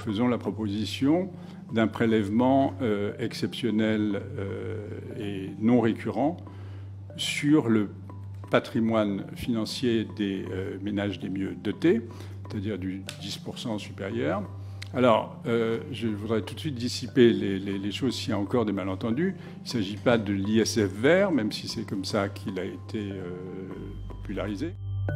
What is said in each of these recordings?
faisons la proposition d'un prélèvement exceptionnel et non récurrent sur le patrimoine financier des ménages les mieux dotés, c'est-à-dire du 10% supérieur. Alors, je voudrais tout de suite dissiper les choses s'il y a encore des malentendus. Il ne s'agit pas de l'ISF vert, même si c'est comme ça qu'il a été popularisé.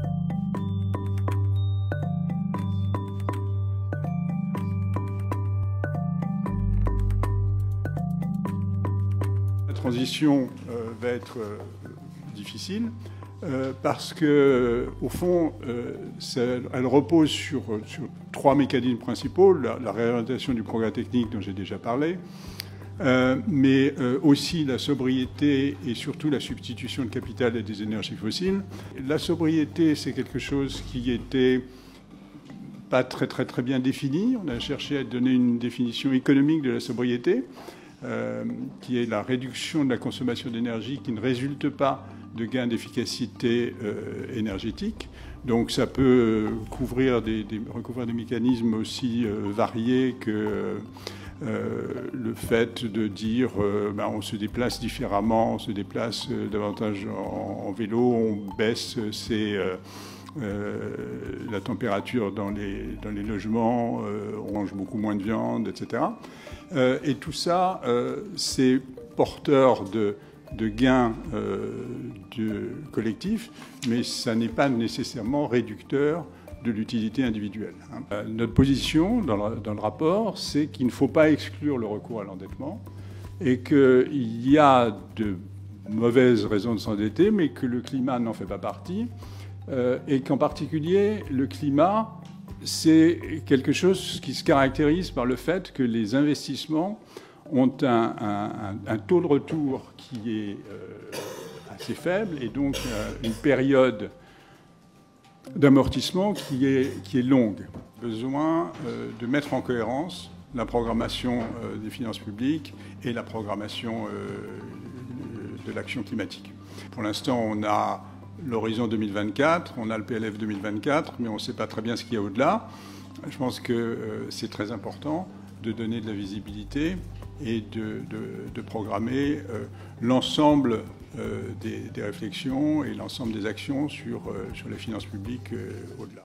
La transition va être difficile parce que, au fond, elle repose sur trois mécanismes principaux. La réorientation du progrès technique dont j'ai déjà parlé, mais aussi la sobriété et surtout la substitution de capital et des énergies fossiles. La sobriété, c'est quelque chose qui était pas très bien défini. On a cherché à donner une définition économique de la sobriété, qui est la réduction de la consommation d'énergie qui ne résulte pas de gains d'efficacité énergétique. Donc ça peut recouvrir des mécanismes aussi variés que le fait de dire on se déplace différemment, on se déplace davantage en vélo, on baisse la température dans les logements, on mange beaucoup moins de viande, etc. Et tout ça, c'est porteur de gains collectifs, mais ça n'est pas nécessairement réducteur de l'utilité individuelle. Notre position dans le rapport, c'est qu'il ne faut pas exclure le recours à l'endettement et qu'il y a de mauvaises raisons de s'endetter, mais que le climat n'en fait pas partie et qu'en particulier, le climat, c'est quelque chose qui se caractérise par le fait que les investissements ont un taux de retour qui est assez faible et donc une période d'amortissement qui est longue. Besoin de mettre en cohérence la programmation des finances publiques et la programmation de l'action climatique. Pour l'instant, on a l'horizon 2024, on a le PLF 2024, mais on ne sait pas très bien ce qu'il y a au-delà. Je pense que c'est très important de donner de la visibilité et de programmer l'ensemble des réflexions et l'ensemble des actions sur les finances publiques au-delà.